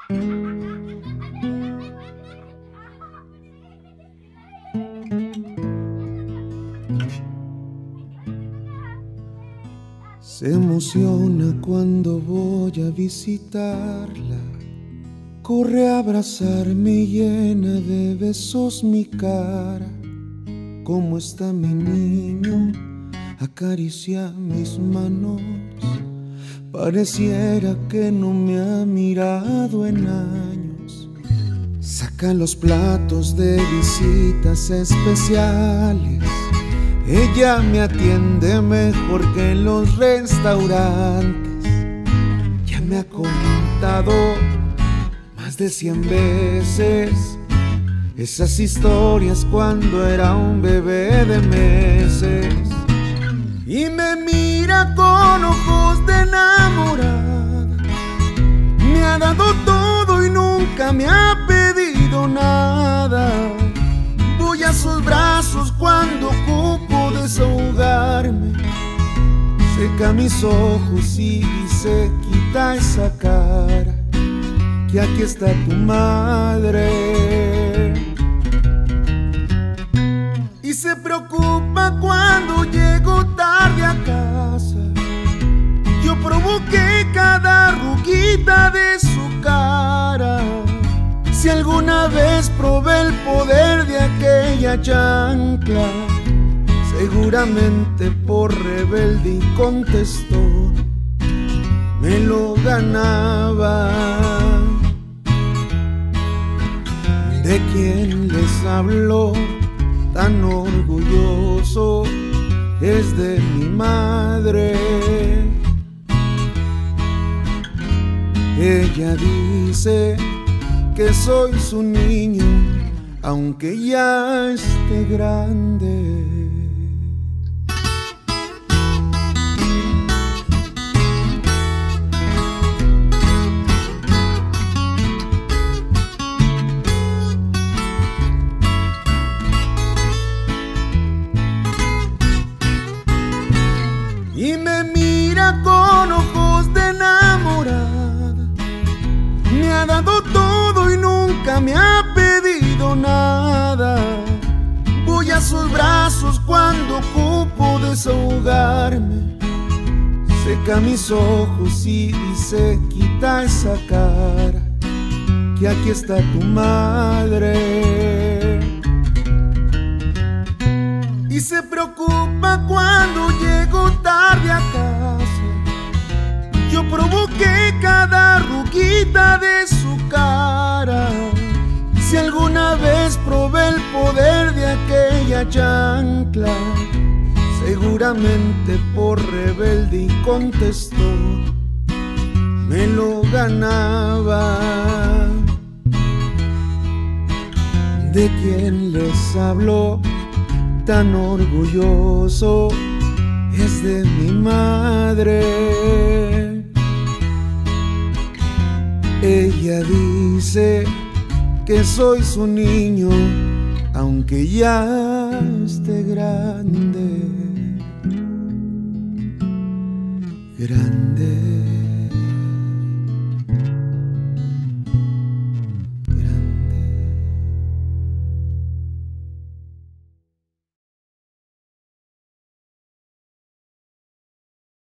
Se emociona cuando voy a visitarla, corre a abrazarme y llena de besos mi cara. ¿Cómo está mi niño? Acaricia mis manos, pareciera que no me ha mirado en años. Saca los platos de visitas especiales, ella me atiende mejor que en los restaurantes. Ya me ha contado más de 100 veces esas historias cuando era un bebé de meses. Y me mira con ojos de enamorada, me ha dado todo y nunca me ha pedido nada. Voy a sus brazos cuando ocupo desahogarme, seca mis ojos y se quita esa cara, que aquí está tu madre. Y se preocupa cuando llego tarde a casa, yo provoqué cada arruguita de su cara. Si alguna vez probé el poder de aquella chancla, seguramente por rebelde y contestó, me lo ganaba. ¿De quién les habló tan orgulloso? Es de mi madre. Ella dice que soy su niño, aunque ya esté grande. Y me mira con ojos de enamorada, me ha dado todo y nunca me ha pedido nada. Voy a sus brazos cuando ocupo desahogarme, seca mis ojos y se quita esa cara, que aquí está tu madre. Y se preocupa cuando llego tarde a casa, yo provoqué cada arruguita de su cara. Si alguna vez probé el poder de aquella chancla, seguramente por rebelde y contestó, me lo ganaba. ¿De quién les habló tan orgulloso? Es de mi madre. Ella dice que soy su niño, aunque ya esté grande, grande.